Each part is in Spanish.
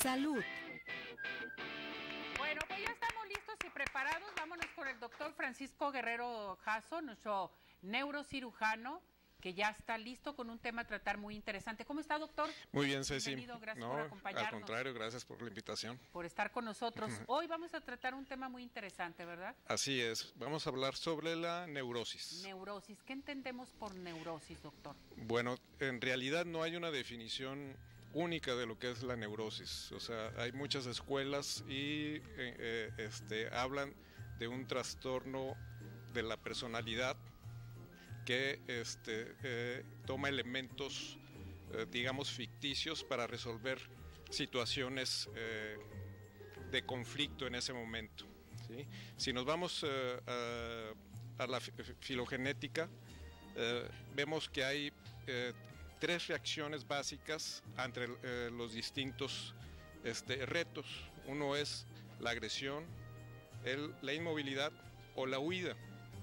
Salud. Bueno, pues ya estamos listos y preparados. Vámonos con el doctor Francisco Guerrero Jasso, nuestro neurocirujano, que ya está listo con un tema a tratar muy interesante. ¿Cómo está, doctor? Muy bien, Ceci. Bienvenido, gracias por acompañarnos. Al contrario, gracias por la invitación. Por estar con nosotros. Hoy vamos a tratar un tema muy interesante, ¿verdad? Así es, vamos a hablar sobre la neurosis. Neurosis, ¿qué entendemos por neurosis, doctor? Bueno, en realidad no hay una definición única de lo que es la neurosis. O sea, hay muchas escuelas y hablan de un trastorno de la personalidad que toma elementos, digamos, ficticios para resolver situaciones de conflicto en ese momento, ¿sí? Si nos vamos a la filogenética, vemos que hay tres reacciones básicas ante los distintos retos. Uno es la agresión, la inmovilidad o la huida.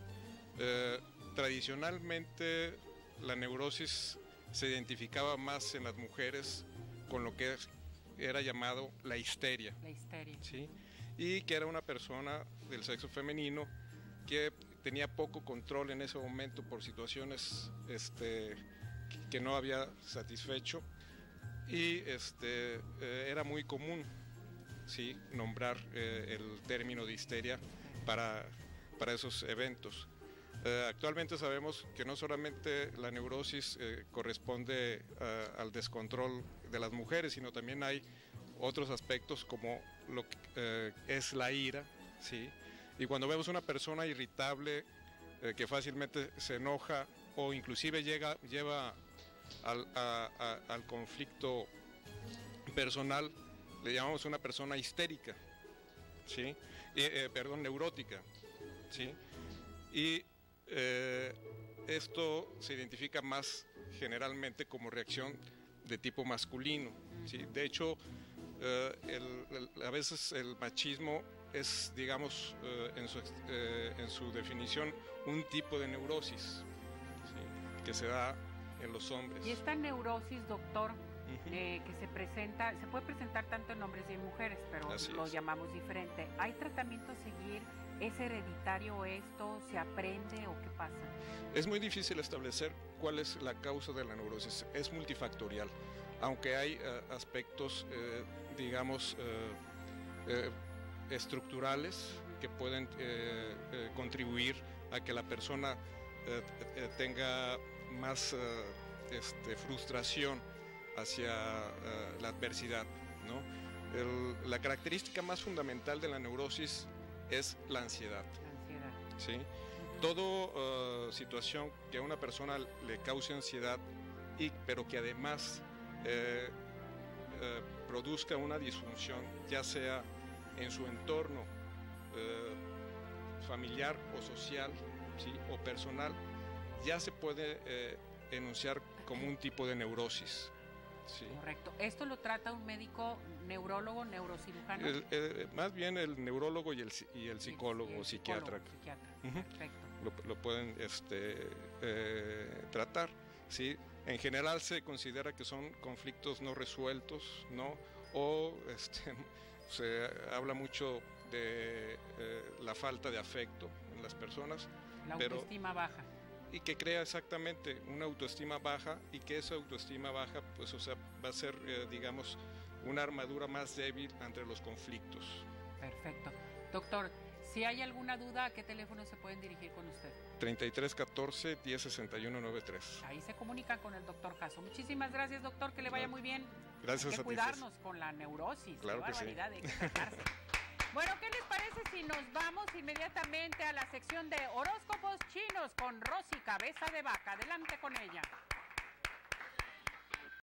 Tradicionalmente la neurosis se identificaba más en las mujeres con lo que era llamado la histeria. La histeria. ¿Sí? Y que era una persona del sexo femenino que tenía poco control en ese momento por situaciones que no había satisfecho, y era muy común, ¿sí?, nombrar el término de histeria para esos eventos. Actualmente sabemos que no solamente la neurosis corresponde al descontrol de las mujeres, sino también hay otros aspectos como lo que es la ira, ¿sí? Y cuando vemos una persona irritable que fácilmente se enoja o inclusive lleva al conflicto personal, le llamamos una persona histérica, ¿sí? Neurótica, ¿sí? Y esto se identifica más generalmente como reacción de tipo masculino, ¿sí? De hecho, a veces el machismo es, digamos, en su definición, un tipo de neurosis, ¿sí?, que se da en los hombres. Y esta neurosis, doctor, que se puede presentar tanto en hombres y en mujeres, pero lo llamamos diferente. ¿Hay tratamiento a seguir? ¿Es hereditario esto? ¿Se aprende o qué pasa? Es muy difícil establecer cuál es la causa de la neurosis. Es multifactorial, aunque hay aspectos, digamos, estructurales que pueden contribuir a que la persona tenga más frustración hacia la adversidad, ¿no? La característica más fundamental de la neurosis es la ansiedad. ¿Sí? Toda situación que a una persona le cause ansiedad, pero que además produzca una disfunción, ya sea en su entorno familiar o social, ¿sí?, o personal, ya se puede enunciar como un tipo de neurosis. Sí. Correcto. ¿Esto lo trata un médico neurólogo, neurocirujano? Más bien el neurólogo y el psicólogo o psiquiatra. Perfecto. Lo pueden tratar, ¿sí? En general se considera que son conflictos no resueltos, ¿no? O se habla mucho de la falta de afecto en las personas. La autoestima baja. Y que crea exactamente una autoestima baja, y que esa autoestima baja, pues, o sea, va a ser, digamos, una armadura más débil ante los conflictos. Perfecto. Doctor, si hay alguna duda, ¿a qué teléfono se pueden dirigir con usted? 3314-106193. Ahí se comunican con el doctor Jasso. Muchísimas gracias, doctor, que le vaya muy bien. Gracias. Hay que cuidarnos con la neurosis. Claro que sí. Hay que tratarse. Bueno, ¿qué les parece si nos vamos inmediatamente a la sección de horóscopos chinos con Rosy Cabeza de Vaca? Adelante con ella.